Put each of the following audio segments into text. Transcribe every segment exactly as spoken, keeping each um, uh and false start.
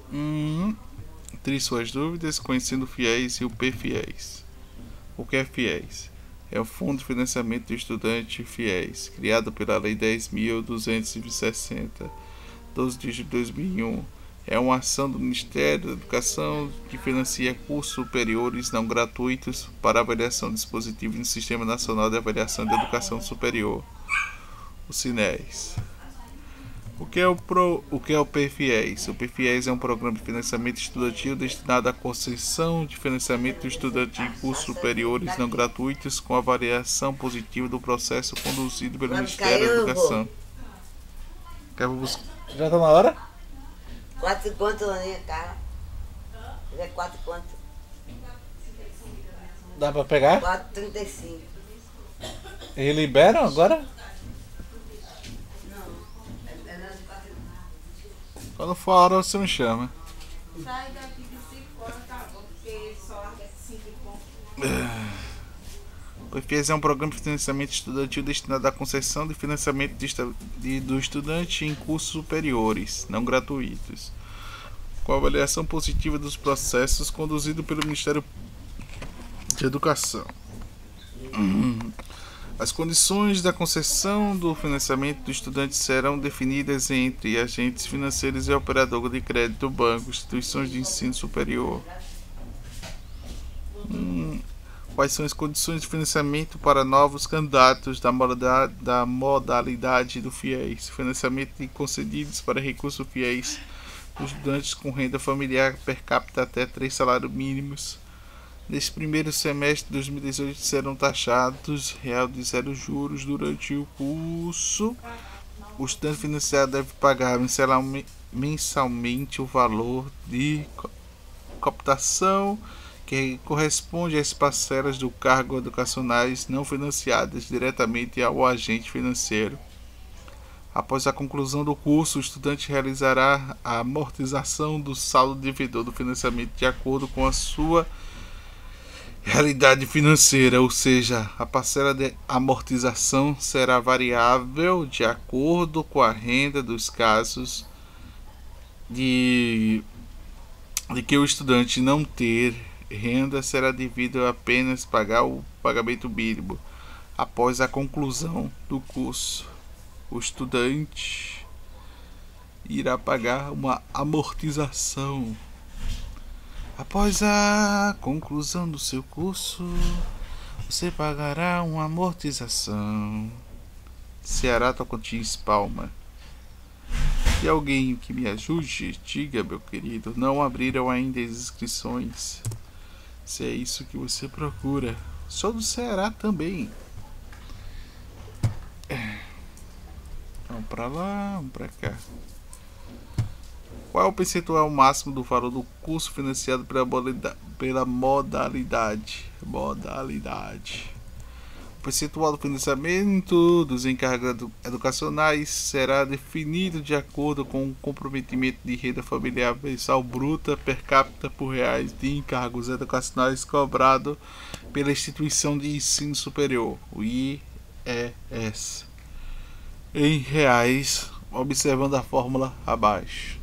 Hum, tire suas dúvidas conhecendo o FIES e o P-FIES. O que é FIES? É o Fundo de Financiamento do Estudante FIES, criado pela Lei dez mil duzentos e sessenta, doze de julho de dois mil e um. É uma ação do Ministério da Educação que financia cursos superiores não gratuitos para avaliação de dispositivos no Sistema Nacional de Avaliação de Educação Superior, o SINES. O que é o, Pro, o, que é o P-FIES? O P-FIES é um programa de financiamento estudantil destinado à concessão de financiamento do estudante em cursos superiores não gratuitos com avaliação positiva do processo conduzido pelo Ministério da Educação. Já está na hora? Quatro conto na minha cara. É quatro conto. Dá para pegar? quatro e trinta e cinco. Eles liberam agora? Quando for a hora você me chama. Sai daqui de cinco horas, tá bom, porque só larga cinco e pouco. O FIES é um programa de financiamento estudantil destinado à concessão de financiamento de, de, do estudante em cursos superiores, não gratuitos, com avaliação positiva dos processos conduzido pelo Ministério de Educação. As condições da concessão do financiamento do estudante serão definidas entre agentes financeiros e operador de crédito, banco, instituições de ensino superior. Hum, quais são as condições de financiamento para novos candidatos da modalidade, da modalidade do FIES? Financiamento concedidos para recursos FIES dos estudantes com renda familiar per capita até três salários mínimos. Neste primeiro semestre de dois mil e dezoito serão taxados real de zero juros durante o curso. O estudante financiado deve pagar mensalmente o valor de cooptação que corresponde às parcelas do cargo educacionais não financiadas diretamente ao agente financeiro. Após a conclusão do curso, o estudante realizará a amortização do saldo devedor do financiamento de acordo com a sua realidade financeira, ou seja, a parcela de amortização será variável de acordo com a renda dos casos de, de que o estudante não ter renda será devido a apenas pagar o pagamento mínimo. Após a conclusão do curso, o estudante irá pagar uma amortização. Após a conclusão do seu curso, você pagará uma amortização. Ceará, Tocantins, Palma. E alguém que me ajude, diga, meu querido, não abriram ainda as inscrições. Se é isso que você procura. Sou do Ceará também. Vamos pra lá, vamos pra cá. Qual é o percentual máximo do valor do curso financiado pela modalidade? Modalidade. O percentual do financiamento dos encargos educacionais será definido de acordo com o comprometimento de renda familiar mensal bruta per capita por reais de encargos educacionais cobrado pela instituição de ensino superior, o I E S, em reais, observando a fórmula abaixo.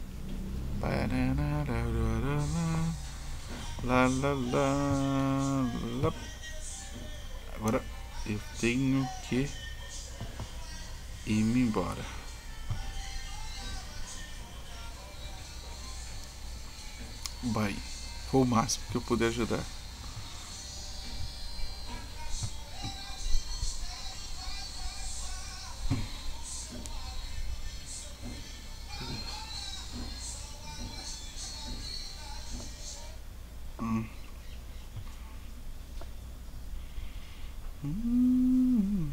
Agora eu tenho que ir-me embora. Bem, foi o máximo que eu pude ajudar. Hum. Hum.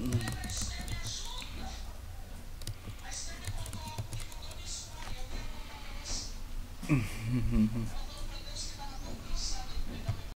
Uhum.